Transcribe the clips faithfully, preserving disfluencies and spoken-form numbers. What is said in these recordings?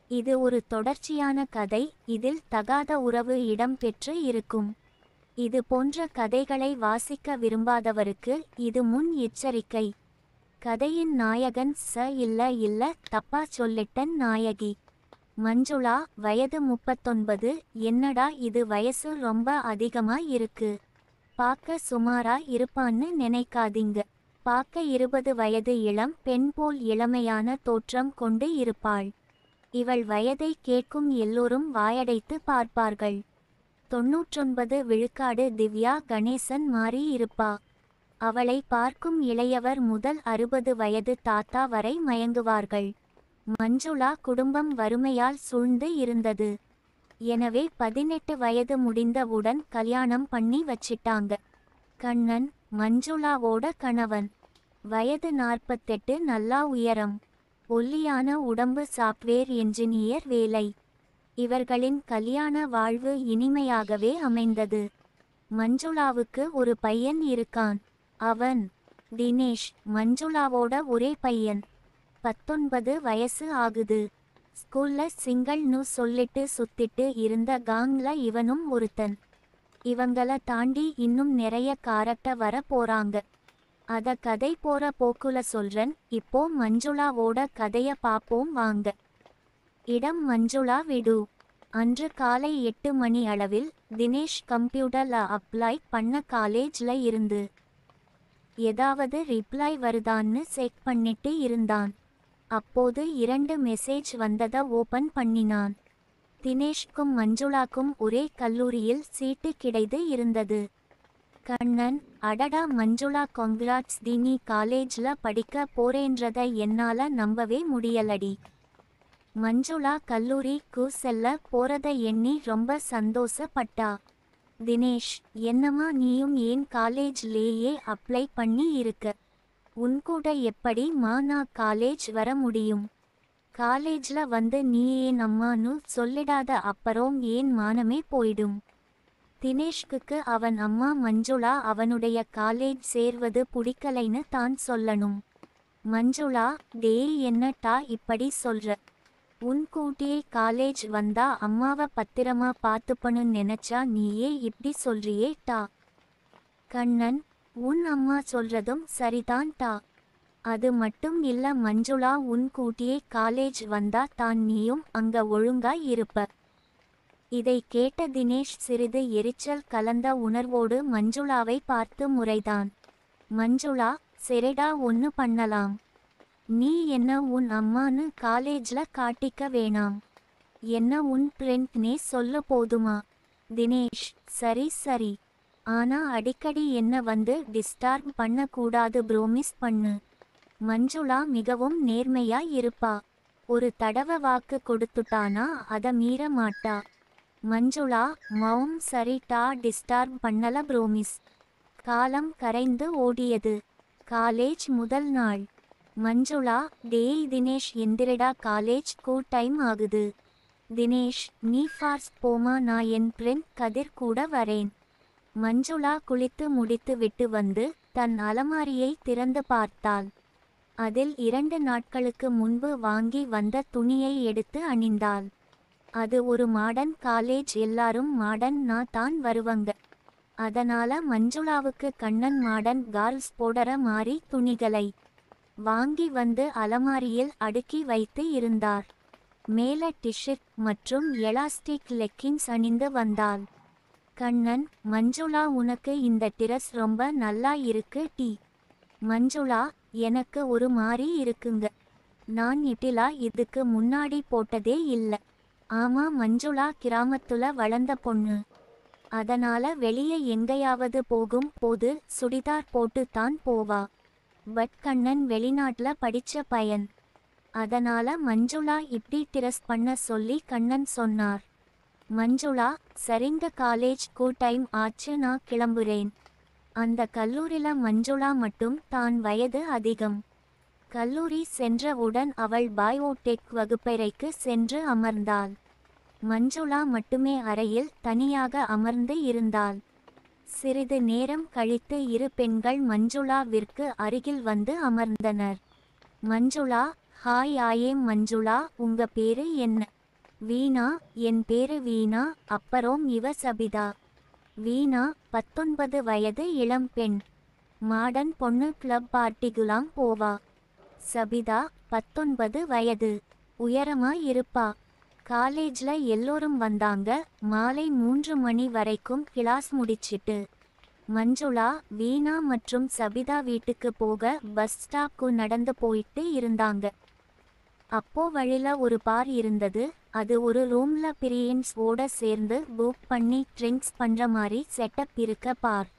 இது ஒரு தொடர்ச்சியான கதை, இதில் தகாத உறவு இடம் பெற்று இருக்கும். இது போன்ற கதைகளை வாசிக்க விரும்பாதவருக்கு இது முன் எச்சரிக்கை. கதையின் நாயகன் ச இல்ல இல்ல தப்பா சொல்லிட்டன் நாயகி. மஞ்சுளா, வயது முப்பத்தொன்பது. என்னடா இது, வயசு ரொம்ப அதிகமா இருக்கு. பார்க்க சுமாரா இருப்பான்னு நினைக்காதீங்க. பார்க்க இருபது வயது இளம் பெண் போல் இளமையான தோற்றம் கொண்டு இருப்பாள். இவள் வயதை கேட்கும் எல்லோரும் வாயடைத்து பார்ப்பார்கள். தொன்னூற்றொன்பது விழுக்காடு திவ்யா கணேசன் மாறி இருப்பா. அவளை பார்க்கும் இளையவர் முதல் அறுபது வயது தாத்தா வரை மயங்குவார்கள். மஞ்சுளா குடும்பம் வறுமையால் சூழ்ந்து இருந்தது. எனவே பதினெட்டு வயது முடிந்தவுடன் கல்யாணம் பண்ணி வச்சிட்டாங்க. கண்ணன், மஞ்சுளாவோட கணவன். வயது நாற்பத்தெட்டு. நல்லா உயரம், ஒல்லியான உடம்பு, சாப்ட்வேர் என்ஜினியர் வேலை. இவர்களின் கல்யாண வாழ்வு இனிமையாகவே அமைந்தது. மஞ்சுளாவுக்கு ஒரு பையன் இருக்கான். அவன் தினேஷ், மஞ்சுளாவோட ஒரே பையன். பத்தொன்பது வயசு ஆகுது. ஸ்கூல்ல சிங்கிள்னு சொல்லிட்டு சுத்திட்டு இருந்த காங்ல இவனும் ஒருத்தன். இவங்கள தாண்டி இன்னும் நிறைய காரக்ட வர போறாங்க. அத கதை போற போக்குல சொல்றன். இப்போ மஞ்சுளாவோட கதைய பாப்போம் வாங்க. இடம் மஞ்சுளா விடு. அன்று காலை எட்டு மணி அளவில் தினேஷ் கம்ப்யூட்டர்ல அப்ளை பண்ண காலேஜ்ல இருந்து ஏதாவது ரிப்ளை வருதான்னு செக் பண்ணிட்டு இருந்தான். அப்போது இரண்டு மெசேஜ் வந்தத ஓபன் பண்ணினான். தினேஷ்க்கும் மஞ்சுளாக்கும் ஒரே கல்லூரியில் சீட்டு கிடைத்து இருந்தது. கண்ணன், அடடா மஞ்சுளா, காங்கிராட்ஸ் டி, நீ காலேஜ்ல படிக்க போறேன்றத என்னால நம்பவே முடியலடி. மஞ்சுளா கல்லூரிக்கு செல்ல போறத எண்ணி ரொம்ப சந்தோஷப்பட்டா. தினேஷ், என்னம்மா நீயும் ஏன் காலேஜ்லேயே அப்ளை பண்ணி இருக்க? உன்கூட எப்படி மா நான் காலேஜ் வர முடியும்? காலேஜ்ல வந்து நீ ஏன் அம்மானு சொல்லிடாத, அப்புறம் ஏன் மானமே போயிடும். தினேஷ்க்கு அவன் அம்மா மஞ்சுளா அவனுடைய காலேஜ் சேர்வது பிடிக்கலைன்னு தான் சொல்லணும். மஞ்சுளா, டேய் என்னட்டா இப்படி சொல்ற? உன் கூட்டியே காலேஜ் வந்தா அம்மாவை பத்திரமா பார்த்துப்பனு நினைச்சா நீயே இப்படி சொல்றியே டா. கண்ணன், உன் அம்மா சொல்றதும் சரிதான் டா. அது மட்டும் இல்ல மஞ்சுளா, உன் கூட்டியே காலேஜ் வந்தா தான் நீயும் அங்க ஒழுங்காய் இருப்ப. இதை கேட்ட தினேஷ் சிறிது எரிச்சல் கலந்த உணர்வோடு மஞ்சுளாவை பார்த்து முறைதான். மஞ்சுளா, சரிடா, ஒன்னு பண்ணலாம். நீ என்ன உன் அம்மானு காலேஜ்ல காட்டிக்க வேணாம். என்ன உன் ஃப்ரெண்ட்னே சொல்ல போதுமா? தினேஷ், சரி சரி. ஆனா அடிக்கடி என்ன வந்து டிஸ்டர்ப் பண்ண கூடாது, ப்ரோமிஸ் பண்ணு. மஞ்சுளா மிகவும் நேர்மையா இருப்பா. ஒரு தடவை வாக்கு கொடுத்துட்டானா அத மீற மாட்டா. மஞ்சுளா, மௌம் சரிட்டா, டிஸ்டர்ப் பண்ணல ப்ரோமிஸ். காலம் கரைந்து ஓடியது. காலேஜ் முதல் நாள். மஞ்சுளா, டேய் தினேஷ், எந்திரடா, காலேஜ் கூ டைம் ஆகுது. தினேஷ், நீ ஃபாஸ்ட் போமா, நான் என் ஃப்ரெண்ட் கதிர் கூட வரேன். மஞ்சுளா குளித்து முடித்து விட்டு வந்து தன் அலமாரியை திறந்து பார்த்தாள். அதில் இரண்டு நாட்களுக்கு முன்பு வாங்கி வந்த துணியை எடுத்து அணிந்தாள். அது ஒரு மாடர்ன் காலேஜ், எல்லாரும் மாடர்னா தான் வருவங்க. அதனால மஞ்சுளாவுக்கு கண்ணன் மாடர்ன் கேர்ள்ஸ் போடற மாறி துணிகளை வாங்கி வந்து அலமாரியில் அடுக்கி வைத்து இருந்தார். மேல டிஷர்ட் மற்றும் எலாஸ்டிக் லெக்கின்ஸ் அணிந்து வந்தாள். கண்ணன், மஞ்சுளா, உனக்கு இந்த டிரஸ் ரொம்ப நல்லா இருக்கு டி. மஞ்சுளா, எனக்கு ஒரு மாறி இருக்குங்க. நான் இட்டிலா இதுக்கு முன்னாடி போட்டதே இல்ல. ஆமா மஞ்சுளா கிராமத்துல வளர்ந்த பொண்ணு. அதனால வெளியே எங்கேயாவது போகும் போது சுடிதார் போட்டு தான் போவா. பட் கண்ணன் வெளிநாட்டுல படிச்ச பையன். அதனால மஞ்சுளா இப்படி டிரஸ் பண்ண சொல்லி கண்ணன் சொன்னார். மஞ்சுளா, சரிங்க, காலேஜ் கூ டைம் ஆச்சு, நான் கிளம்புறேன். அந்த கல்லூரில மஞ்சுளா மட்டும் தான் வயது அதிகம். கல்லூரி சென்றவுடன் அவள் பயோடெக் வகுப்பறைக்கு சென்று அமர்ந்தாள். மஞ்சுளா மட்டுமே அறையில் தனியாக அமர்ந்து இருந்தாள். சிறிது நேரம் கழித்து இரு பெண்கள் மஞ்சுளாவிற்கு அருகில் வந்து அமர்ந்தனர். மஞ்சுளா, ஹாய், ஆயேம் மஞ்சுளா, உங்க பேரு என்ன? வீணா, என் பேரு வீணா, அப்பறோம் இவ சபிதா. வீணா, பத்தொன்பது வயது இளம் பெண். மாடன் பொண்ணு கிளப் பார்ட்டிகுலாம் போவா. சபிதா, பத்தொன்பது வயது. உயரமா இருப்பா. காலேஜ்ல எல்லோரும் வந்தாங்க. மாலை மூன்று மணி வரைக்கும் கிளாஸ் முடிச்சிட்டு மஞ்சுளா, வீணா மற்றும் சபிதா வீட்டுக்கு போக பஸ் ஸ்டாப்க்கு நடந்து போயிட்டு இருந்தாங்க. அப்போ வழில ஒரு பார் இருந்தது. அது ஒரு ரூம்ல பிரியன்ஸ் ஓட சேர்ந்து புக் பண்ணி ட்ரிங்க்ஸ் பண்ற மாதிரி செட்டப் இருக்க பார்.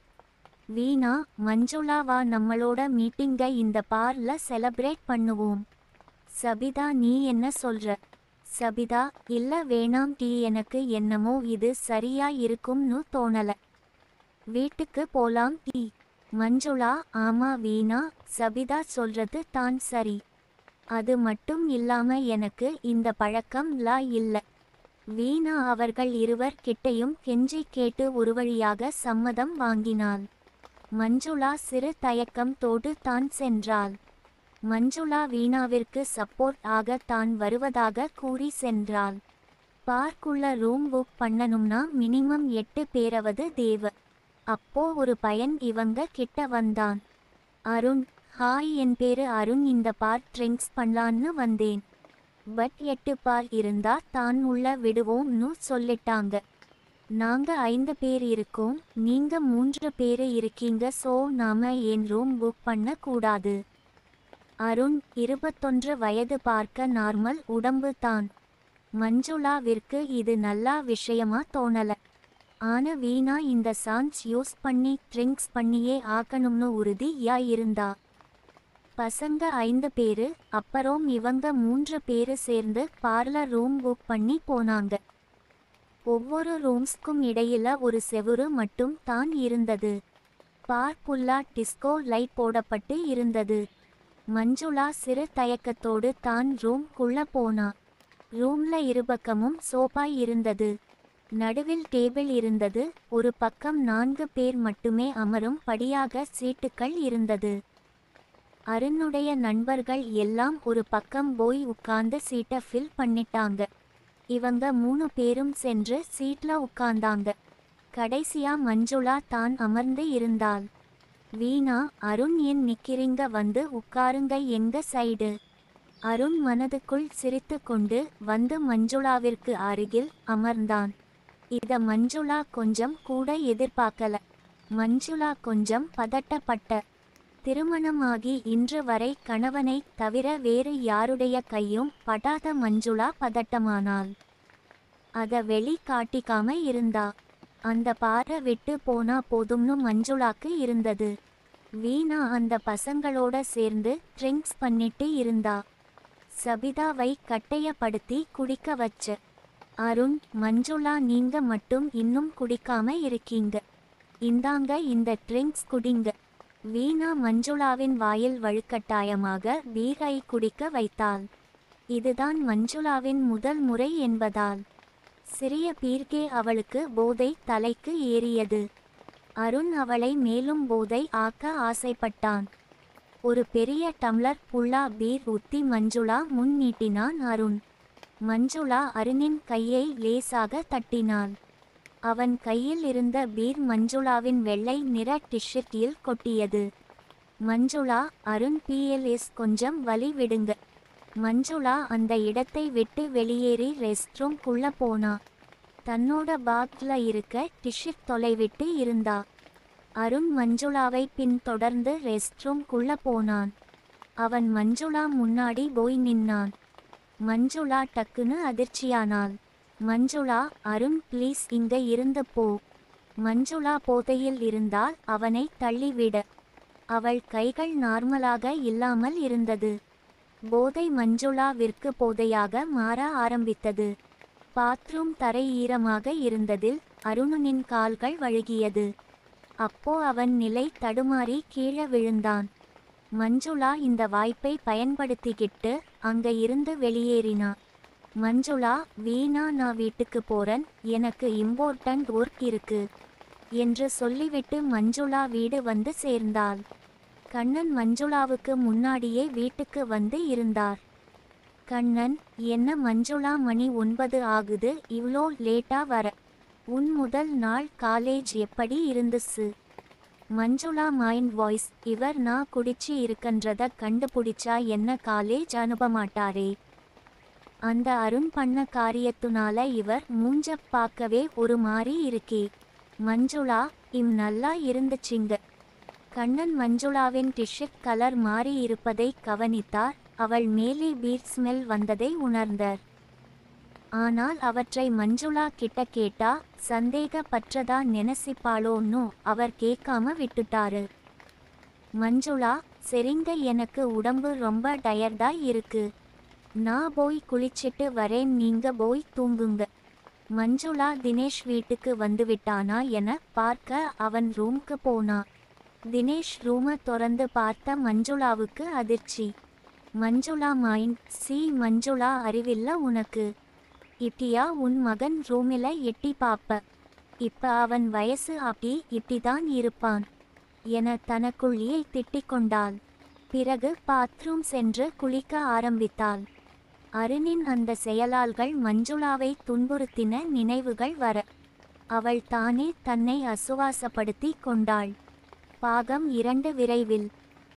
வீணா, மஞ்சுளா வா நம்மளோட மீட்டிங்க இந்த பார்ல செலப்ரேட் பண்ணுவோம். சபிதா, நீ என்ன சொல்ற? சபிதா, இல்ல வேணாம் டீ, எனக்கு என்னமோ இது சரியா இருக்கும்னு தோணல. வீட்டுக்கு போலாம் டீ. மஞ்சுளா, ஆமா வீணா, சபிதா சொல்றது தான் சரி. அது மட்டும் இல்லாம எனக்கு இந்த பழக்கம் லா இல்ல. வீணா அவர்கள் இருவர் கிட்டையும் கெஞ்சி கேட்டு ஒரு வழியாக சம்மதம் வாங்கினாள். மஞ்சுளா சிறு தயக்கம் தோடு தான் சென்றாள். மஞ்சுளா வீணாவிற்கு சப்போர்ட் ஆக தான் வருவதாக கூறி சென்றாள். பார்க்குள்ள ரூம் புக் பண்ணணும்னா மினிமம் எட்டு பேராவது தேவை. அப்போ ஒரு பையன் இவங்க கிட்ட வந்தான். அருண், ஹாய், என் பேரு அருண், இந்த பார் ட்ரிங்க்ஸ் பண்ணலான்னு வந்தேன். பட் எட்டு பார் இருந்தா தான் உள்ள விடுவோம்னு சொல்லிட்டாங்க. நாங்க ஐந்து பேர் இருக்கோம், நீங்க மூன்று பேரு இருக்கீங்க, சோ நாம ஏன் ரூம் புக் பண்ண கூடாது? அருண், இருபத்தொன்று வயது, பார்க்க நார்மல் உடம்பு தான். மஞ்சுளாவிற்கு இது நல்ல விஷயமா தோணல. ஆனா வீணா இந்த சான்ஸ் யூஸ் பண்ணி ட்ரிங்க்ஸ் பண்ணியே ஆக்கணும்னு உறுதியா இருந்தா. பசங்க ஐந்து பேரு, அப்பறோம் இவங்க மூன்று பேரு சேர்ந்து பார்லர் ரூம் புக் பண்ணி போனாங்க. ஒவ்வொரு ரூம்ஸ்க்கும் இடையில ஒரு செவுரு மட்டும் தான் இருந்தது. பார் புல்லா டிஸ்கோ லைட் போடப்பட்டு இருந்தது. மஞ்சுளா சிறு தயக்கத்தோடு தான் ரூம் குள்ள போனா. ரூம்ல இருபக்கமும் சோபா இருந்தது. நடுவில் டேபிள் இருந்தது. ஒரு பக்கம் நான்கு பேர் மட்டுமே அமரும் படியாக சீட்டுக்கள் இருந்தது. அருணுடைய நண்பர்கள் எல்லாம் ஒரு பக்கம் போய் உட்கார்ந்து சீட்டை ஃபில் பண்ணிட்டாங்க. இவங்க மூணு பேரும் சென்று சீட்ல உட்கார்ந்தாங்க. கடைசியா மஞ்சுளா தான் அமர்ந்து இருந்தாள். வீணா, அருண், ஏன் நிக்கிறீங்க, வந்து உட்காருங்க எங்க சைடு. அருண் மனதுக்குள் சிரித்து கொண்டு வந்து மஞ்சுளாவிற்கு அருகில் அமர்ந்தான். இத மஞ்சுளா கொஞ்சம் கூட எதிர்பார்க்கல. மஞ்சுளா கொஞ்சம் பதட்டப்பட்ட. திருமணமாகி இன்று வரை கணவனை தவிர வேறு யாருடைய கையும் படாத மஞ்சுளா பதட்டமானாள். அத வெளி காட்டிக்காம இருந்தா. அந்த பாரை விட்டு போனா போதும்னு மஞ்சுளாக்கு இருந்தது. வீணா அந்த பசங்களோட சேர்ந்து ட்ரிங்க்ஸ் பண்ணிட்டு இருந்தா. சபிதாவை கட்டையப்படுத்தி குடிக்க வச்ச. அருண், மஞ்சுளா, நீங்க மட்டும் இன்னும் குடிக்காம இருக்கீங்க, இந்தாங்க இந்த ட்ரிங்க்ஸ் குடிங்க. வீணா மஞ்சுளாவின் வாயில் வழுக்கட்டாயமாக பீரை குடிக்க வைத்தாள். இதுதான் மஞ்சுளாவின் முதல் முறை என்பதால் சிறிய பீர்க்கே அவளுக்கு போதை தலைக்கு ஏறியது. அருண் அவளை மேலும் போதை ஆக்க ஆசைப்பட்டான். ஒரு பெரிய டம்ளர் புல்லா பீர் ஊத்தி மஞ்சுளா முன் நீட்டினான் அருண். மஞ்சுளா அருணின் கையை லேசாக தட்டினாள். அவன் கையில் இருந்த பீர் மஞ்சுளாவின் வெள்ளை நிற டிஷர்ட்டில் கொட்டியது. மஞ்சுளா, அருண் பிஎல்எஸ் கொஞ்சம் வலி விடுங்க. மஞ்சுளா அந்த இடத்தை விட்டு வெளியேறி ரெஸ்ட் ரூம் குள்ள போனா. தன்னோட பாக்ல இருக்க டிஷர்ட் தொலைவிட்டு இருந்தா. அருண் மஞ்சுளாவை பின் தொடர்ந்து ரெஸ்ட் ரூம் குள்ள போனான். அவன் மஞ்சுளா முன்னாடி போய் நின்னான். மஞ்சுளா டக்குன்னு அதிர்ச்சியானாள். மஞ்சுளா, அருண் ப்ளீஸ் இங்க இருந்து போ. மஞ்சுளா போதையில் இருந்தால் அவனை தள்ளிவிட. அவள் கைகள் நார்மலாக இல்லாமல் இருந்தது. போதை மஞ்சுளாவிற்கு போதையாக மாற ஆரம்பித்தது. பாத்ரூம் தரை ஈரமாக இருந்ததில் அருணனின் கால்கள் வழுகியது. அப்போ அவன் நிலை தடுமாறி கீழே விழுந்தான். மஞ்சுளா இந்த வாய்ப்பை பயன்படுத்திக்கிட்டு அங்க இருந்து வெளியேறினா. மஞ்சுளா, வீணா, நான் வீட்டுக்கு போறேன், எனக்கு இம்பார்ட்டன்ட் ஒர்க் இருக்கு என்று சொல்லிவிட்டு மஞ்சுளா வீடு வந்து சேர்ந்தாள். கண்ணன் மஞ்சுளாவுக்கு முன்னாடியே வீட்டுக்கு வந்து இருந்தார். கண்ணன், என்ன மஞ்சுளா, மணி ஒன்பது ஆகுது, இவ்ளோ லேட்டா வர? உன் முதல் நாள் காலேஜ் எப்படி இருந்துச்சு? மஞ்சுளா மைண்ட் வாய்ஸ், இவர் நான் குடிச்சு இருக்கன்றத கண்டுபிடிச்சா என்ன காலேஜ் அனுப்பமாட்டாரே. அந்த அருண் பண்ண காரியத்துனால இவர் மூஞ்ச பார்க்கவே ஒரு மாறி இருக்கே. மஞ்சுளா, இம் நல்லா இருந்துச்சிங்க. கண்ணன் மஞ்சுளாவின் டிஷர்ட் கலர் மாறி இருப்பதை கவனித்தார். அவள் மேலே பீர் ஸ்மெல் வந்ததை உணர்ந்தார். ஆனால் அவற்றை மஞ்சுளா கிட்ட கேட்டா சந்தேகப்பற்றதா நெனசிப்பாளோன்னு அவர் கேட்காம விட்டுட்டாரு. மஞ்சுளா, சரிங்க, எனக்கு உடம்பு ரொம்ப டயர்டா இருக்கு, நான் போய் குளிச்சிட்டு வரேன், நீங்க போய் தூங்குங்க. மஞ்சுளா தினேஷ் வீட்டுக்கு வந்துவிட்டானா என பார்க்க அவன் ரூம்க்கு போனா. தினேஷ் ரூமை திறந்து பார்த்த மஞ்சுளாவுக்கு அதிர்ச்சி. மஞ்சுளா மைண்ட், சி மஞ்சுளா, அறிவில்ல உனக்கு? இட்டியா உன் மகன் ரூமில எட்டி பாப்ப? இப்ப அவன் வயசு அப்படி இப்படிதான் இருப்பான் என தனக்குள்ளே திட்டிக்கொண்டாள். பிறகு பாத்ரூம் சென்று குளிக்க ஆரம்பித்தாள். அருணின் அந்த செயலால்கள் மஞ்சுளாவை துன்புறுத்தின நினைவுகள் வர அவள் தானே தன்னை அசுவாசப்படுத்தி கொண்டாள். பாகம் இரண்டு விரைவில்.